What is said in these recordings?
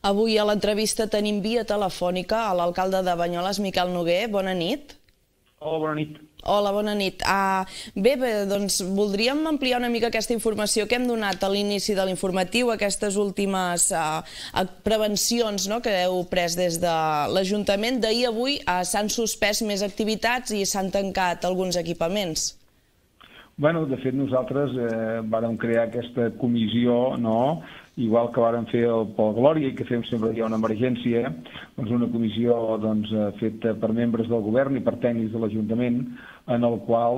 Avui a l'entrevista tenim via telefònica a l'alcalde de Banyoles, Miquel Noguer. Bona nit. Hola, bona nit. Hola, bona nit. Bé, doncs voldríem ampliar una mica aquesta informació que hem donat a l'inici de l'informatiu, aquestes últimes prevencions que heu pres des de l'Ajuntament. D'ahir a avui s'han suspès més activitats i s'han tancat alguns equipaments. Bé, de fet nosaltres vàrem crear aquesta comissió, igual que vàrem fer pel Glòria i que fem sempre que hi ha una emergència, doncs una comissió feta per membres del govern i per tècnics de l'Ajuntament, en el qual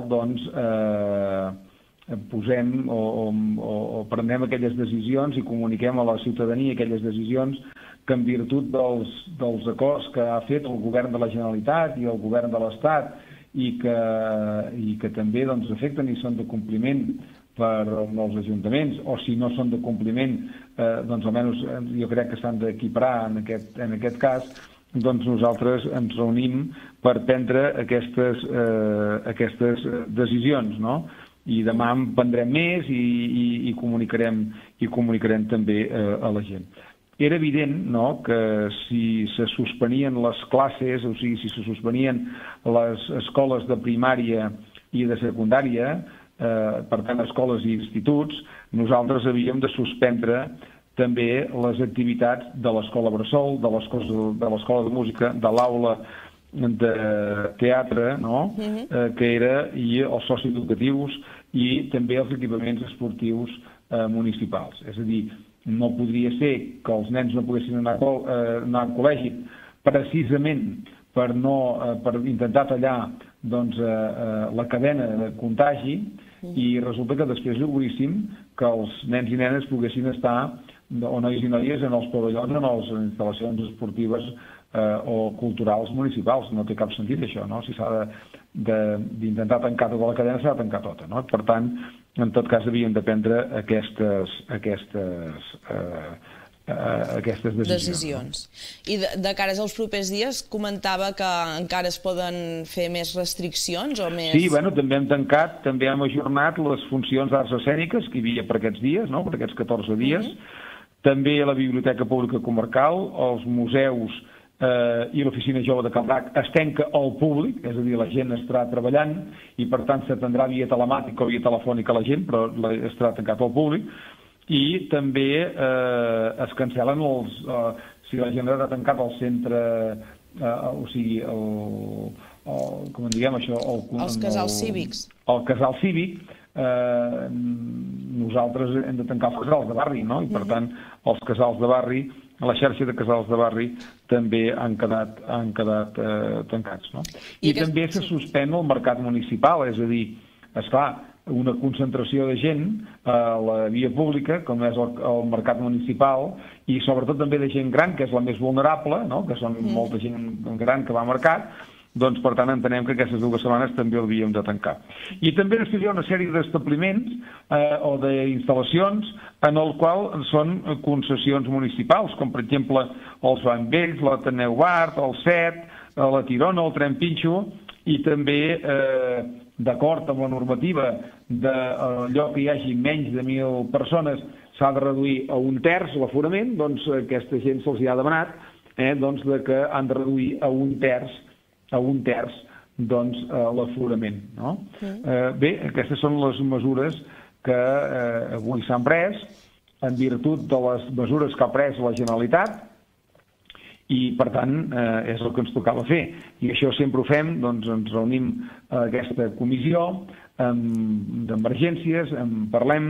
posem o prenem aquelles decisions i comuniquem a la ciutadania aquelles decisions que en virtut dels acords que ha fet el govern de la Generalitat i el govern de l'Estat i que també afecten i són de compliment per als ajuntaments, o si no són de compliment, doncs almenys jo crec que s'han d'equiparar en aquest cas, doncs nosaltres ens reunim per prendre aquestes decisions, i demà en prendrem més i comunicarem també a la gent. Era evident que si se suspenien les classes, o sigui, si se suspenien les escoles de primària i de secundària, per tant, escoles i instituts, nosaltres havíem de suspendre també les activitats de l'escola bressol, de l'escola de música, de l'aula de teatre, que era, i els socioeducatius, i també els equipaments esportius municipals. És a dir, no podria ser que els nens no poguessin anar al col·legi precisament per intentar tallar la cadena de contagi, i resulta que després obríssim que els nens i nenes poguessin estar, o nois i noies, en els pavellons, en les instal·lacions esportives o culturals municipals. No té cap sentit això, si s'ha d'intentar tancar tota la cadena, s'ha de tancar tota. Per tant, en tot cas, havíem de prendre aquestes decisions. I de cara als propers dies, comentava que encara es poden fer més restriccions o més... Sí, també hem tancat, també hem ajornat les funcions d'arts escèniques que hi havia per aquests dies, per aquests 14 dies. També la Biblioteca Pública Comarcal, els museus i l'Oficina Jove de Caldac es tanca al públic, és a dir, la gent estarà treballant i per tant s'atendrà via telemàtica o via telefònica a la gent, però estarà tancat al públic. I també es cancel·len si la Generalitat ha tancat el centre, o sigui, com en diguem això? Els casals cívics. El casal cívic, nosaltres hem de tancar els casals de barri, i per tant els casals de barri, la xarxa de casals de barri també han quedat tancats. I també se suspèn el mercat municipal, és a dir, esclar, una concentració de gent a la via pública, com és el mercat municipal, i sobretot també de gent gran, que és la més vulnerable, que són molta gent gran que va al mercat, doncs per tant entenem que aquestes 2 setmanes també havíem de tancar. I també hi ha una sèrie d'establiments o d'instal·lacions en el qual són concessions municipals, com per exemple els Bancs Vells, l'Ateneu Bart, el CET, la Tirona, el Tren Pinxo, i també d'acord amb la normativa d'allò que hi hagi menys de 1.000 persones s'ha de reduir a 1/3 l'aforament, doncs aquesta gent se'ls ha demanat que han de reduir a 1/3 l'aforament. Bé, aquestes són les mesures que avui s'han pres en virtut de les mesures que ha pres la Generalitat, i per tant és el que ens tocava fer. I això sempre ho fem, doncs ens reunim a aquesta comissió d'emergències, en parlem,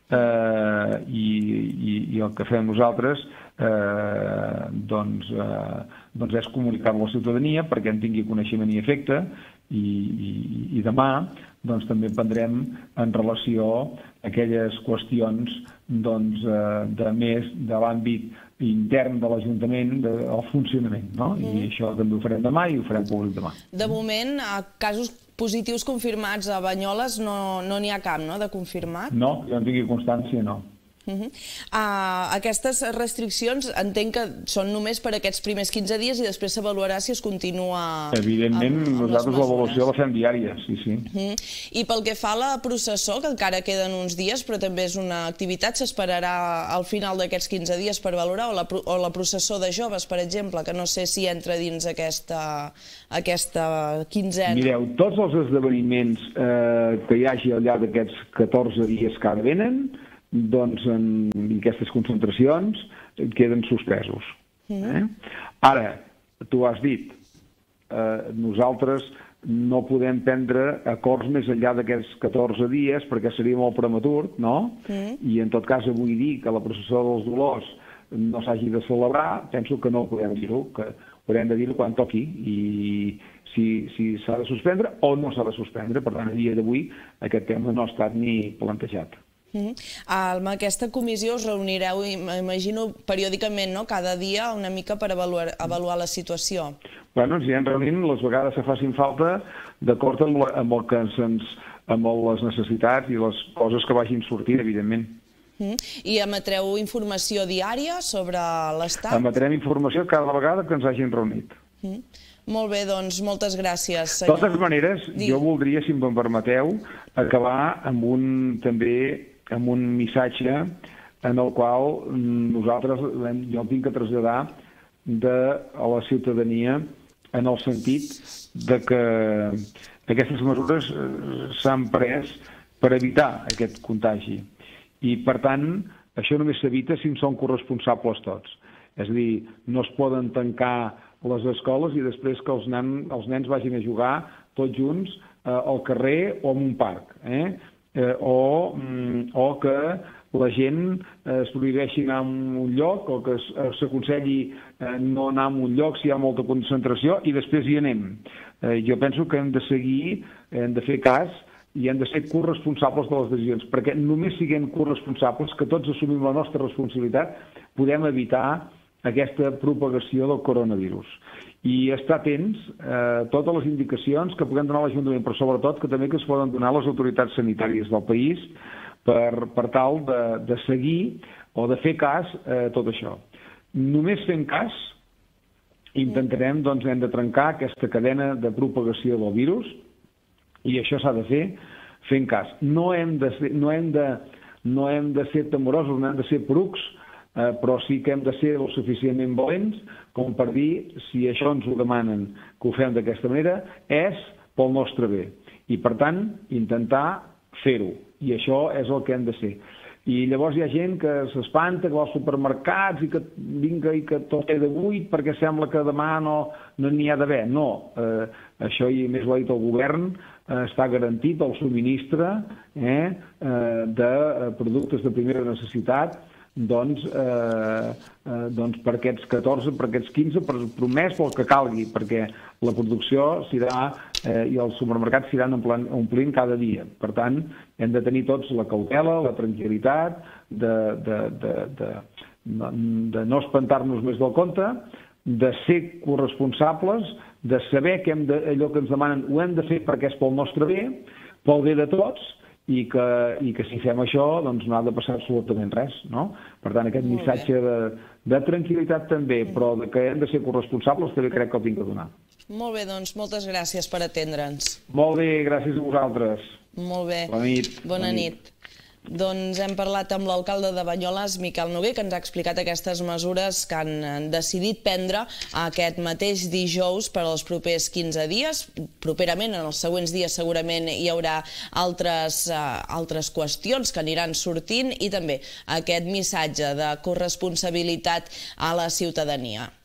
i el que fem nosaltres doncs és comunicar-ho a la ciutadania perquè en tingui coneixement i efecte, i demà doncs també prendrem en relació a aquelles qüestions de més de l'àmbit intern de l'Ajuntament, del funcionament, i això també ho farem demà i ho farem públic demà. De moment, casos positius confirmats a Banyoles no n'hi ha cap, de confirmat? No, jo en tingui constància, no. Aquestes restriccions entenc que són només per aquests primers 15 dies i després s'avaluarà si es continua... Evidentment, nosaltres l'avaluació la fem diària, sí. I pel que fa a la processó, que encara queden uns dies, però també és una activitat, s'esperarà al final d'aquests 15 dies per valorar, o la processó de joves, per exemple, que no sé si entra dins aquesta quinzena. Mireu, tots els esdeveniments que hi hagi al llarg d'aquests 14 dies que ara venen, doncs aquestes concentracions queden suspesos. Ara, tu has dit, nosaltres no podem prendre acords més enllà d'aquests 14 dies perquè seria molt prematur, no? I en tot cas vull dir que la processó dels Dolors no s'hagi de celebrar, penso que no podem dir-ho, que haurem de dir-ho quan toqui i si s'ha de suspendre o no s'ha de suspendre. Per tant, a dia d'avui aquest tema no ha estat ni plantejat. Amb aquesta comissió us reunireu, imagino, periòdicament, no? Cada dia, una mica per avaluar la situació. Bueno, ens anirem reunint les vegades que facin falta, d'acord amb les necessitats i les coses que vagin sortint, evidentment. I emetreu informació diària sobre l'estat? Emetrem informació cada vegada que ens hagin reunit. Molt bé, doncs moltes gràcies, senyor. De totes maneres, jo voldria, si em permeteu, acabar amb un missatge en el qual nosaltres jo el tinc que traslladar a la ciutadania en el sentit de que aquestes mesures s'han pres per evitar aquest contagi. I, per tant, això només s'evita si en són corresponsables tots. És a dir, no es poden tancar les escoles i després que els nens vagin a jugar tots junts al carrer o en un parc. O que la gent es prohibeixi anar a un lloc o que s'aconselli no anar a un lloc si hi ha molta concentració i després hi anem. Jo penso que hem de seguir, hem de fer cas i hem de ser corresponsables de les decisions, perquè només siguem corresponsables, que tots assumim la nostra responsabilitat, podem evitar aquesta propagació del coronavirus. I estar atents a totes les indicacions que puguem donar a l'Ajuntament, però sobretot que també que es poden donar a les autoritats sanitàries del país per tal de seguir o de fer cas a tot això. Només fent cas intentarem, doncs, hem de trencar aquesta cadena de propagació del virus i això s'ha de fer fent cas. No hem de ser temorosos, no hem de ser porucs, però sí que hem de ser el suficientment valents com per dir, si això ens ho demanen que ho fem d'aquesta manera, és pel nostre bé. I, per tant, intentar fer-ho. I això és el que hem de ser. I llavors hi ha gent que s'espanta, que va als supermercats i que vinga i que tot queda buit perquè sembla que demà no n'hi ha d'haver. No, això, i més ho ha dit el govern, està garantit el subministre de productes de primera necessitat per aquests 14, per aquests 15, per promès pel que calgui, perquè la producció i els supermercats s'iran omplint cada dia. Per tant, hem de tenir tots la cautela, la tranquil·litat, de no espantar-nos més del compte, de ser corresponsables, de saber que allò que ens demanen ho hem de fer perquè és pel nostre bé, pel bé de tots, i que si fem això doncs no ha de passar absolutament res, no? Per tant, aquest missatge de tranquil·litat també, però que hem de ser corresponsables també crec que el tinc que donar. Molt bé, doncs moltes gràcies per atendre'ns. Molt bé, gràcies a vosaltres. Molt bé. Bona nit. Bona nit. Doncs hem parlat amb l'alcalde de Banyoles, Miquel Noguer, que ens ha explicat aquestes mesures que han decidit prendre aquest mateix dijous per als propers 15 dies. Properament, en els següents dies, segurament hi haurà altres qüestions que aniran sortint i també aquest missatge de corresponsabilitat a la ciutadania.